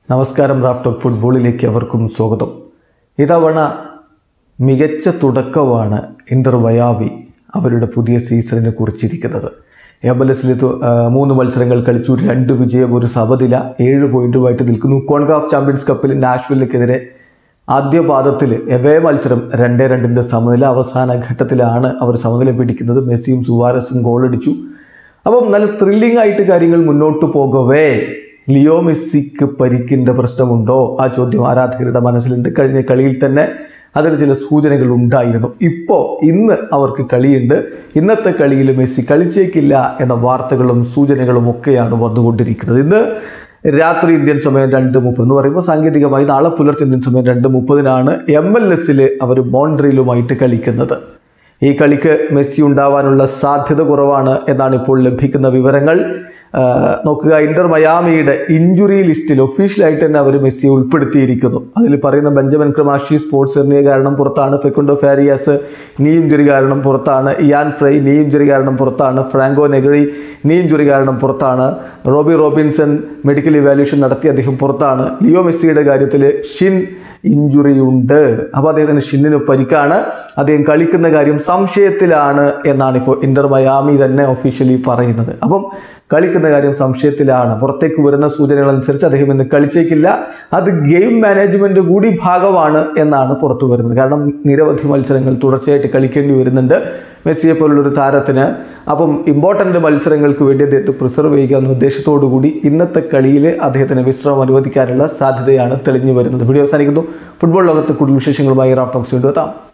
നമസ്കാരം. Raf talk ഫുട്ബോളിലേക്ക് അവർക്കും സ്വാഗതം. ഇതവണ മികച്ച തുടക്കമാണ് ഇന്റർ മയാമി അവരുടെ പുതിയ സീസണിനെ കുറിച്ചിരിക്കുന്നത്. MLS 3 മത്സരങ്ങൾ കളിച്ചു, 2 വിജയം, 1 സമനില, 7 പോയിന്റുമായിട്ട് നിൽക്കുന്നു. കോൺകാഫ് ചാമ്പ്യൻസ് കപ്പിൽ നാഷ്വില്ലിനെതിരെ ആദ്യ പാദത്തിൽ എവേ മത്സരം 2-2 സമനില. അവസാന ഘട്ടത്തിലാണ് അവർ സമനില പിടിക്കുന്നത്. മെസ്സിയും സുവാരസും ഗോളടിച്ചു. അപ്പം നല്ല ത്രില്ലിംഗ് ആയിട്ട് കാര്യങ്ങൾ മുന്നോട്ട് പോകവേ ലിയോ മെസ്സിക്ക് പരിക്കിൻ്റെ പ്രശ്നമുണ്ടോ? ആ ചോദ്യം ആരാധകരുടെ മനസ്സിലുണ്ട്. കഴിഞ്ഞ കളിയിൽ തന്നെ അതിന് ചില സൂചനകൾ ഉണ്ടായിരുന്നു. ഇന്ന് അവർക്ക് കളിയുണ്ട്. ഇന്നത്തെ കളിയിൽ മെസ്സി കളിച്ചേക്കില്ല എന്ന വാർത്തകളും സൂചനകളും ഒക്കെയാണ് വന്നുകൊണ്ടിരിക്കുന്നത്. ഇന്ന് രാത്രി ഇന്ത്യൻ സമയം 2:30 എന്ന് പറയുമ്പോൾ സാങ്കേതികമായി നാളെ പുലർച്ചെ ഇന്ത്യൻ സമയം 2:30 MLS അവർ മോൺട്രിയലുമായിട്ട് കളിക്കുന്നത്. ഈ കളിക്ക് മെസ്സി ഉണ്ടാവാനുള്ള സാധ്യത കുറവാണ് എന്നാണ് ഇപ്പോൾ ലഭിക്കുന്ന വിവരങ്ങൾ. നോക്കുക, ഇന്റർ മയാമിയുടെ ഇഞ്ചുറി ലിസ്റ്റിൽ ഒഫീഷ്യലായിട്ട് തന്നെ അവർ മെസ്സിയെ ഉൾപ്പെടുത്തിയിരിക്കുന്നു. അതിൽ പറയുന്ന ബെഞ്ചമിൻ ക്രമാഷി സ്പോർട്സ് എർണിയ കാരണം പുറത്താണ്, ഫെക്കുണ്ടോ ഫാരിയാസ് നീ ഇഞ്ചുറി കാരണം പുറത്താണ്, ഇയാൻ ഫ്രൈ നീ ഇഞ്ചുറി കാരണം പുറത്താണ്, ഫ്രാങ്കോ നെഗറി നീ ഇഞ്ചുറി കാരണം പുറത്താണ്, റോബി റോബിൻസൺ മെഡിക്കൽ ഇവാലുവേഷൻ നടത്തി അദ്ദേഹം പുറത്താണ്. ലിയോ മെസ്സിയുടെ കാര്യത്തിൽ ഷിൻ ഇഞ്ചുറി ഉണ്ട്. അപ്പോൾ അദ്ദേഹത്തിന് ഷിന്നിന് പരിക്കാണ്. അദ്ദേഹം കളിക്കുന്ന കാര്യം സംശയത്തിലാണ് എന്നാണ് ഇപ്പോൾ ഇന്റർ മയാമി തന്നെ ഒഫീഷ്യലി പറയുന്നത്. അപ്പം കളിക്കുന്ന കാര്യം സംശയത്തിലാണ്. പുറത്തേക്ക് വരുന്ന സൂചനകൾ അനുസരിച്ച് അദ്ദേഹം ഇന്ന് കളിച്ചേക്കില്ല. അത് ഗെയിം മാനേജ്മെന്റ് കൂടി ഭാഗമാണ് എന്നാണ് പുറത്തു വരുന്നത്. കാരണം നിരവധി മത്സരങ്ങൾ തുടർച്ചയായിട്ട് കളിക്കേണ്ടി വരുന്നുണ്ട് മെസ്സിയെ പോലുള്ളൊരു താരത്തിന്. അപ്പം ഇമ്പോർട്ടൻ്റ് മത്സരങ്ങൾക്ക് വേണ്ടി അദ്ദേഹത്തെ പ്രിസർവ് ചെയ്യുക എന്ന ഉദ്ദേശത്തോടു കൂടി ഇന്നത്തെ കളിയിൽ അദ്ദേഹത്തിന് വിശ്രമം അനുവദിക്കാനുള്ള സാധ്യതയാണ് തെളിഞ്ഞു വരുന്നത്. വീഡിയോ അവസാനിക്കുന്നു. ഫുട്ബോൾ ലോകത്ത് കൂടുതൽ വിശേഷങ്ങളുമായി റാഫ് ടോക്സ് വീണ്ടും എത്താം.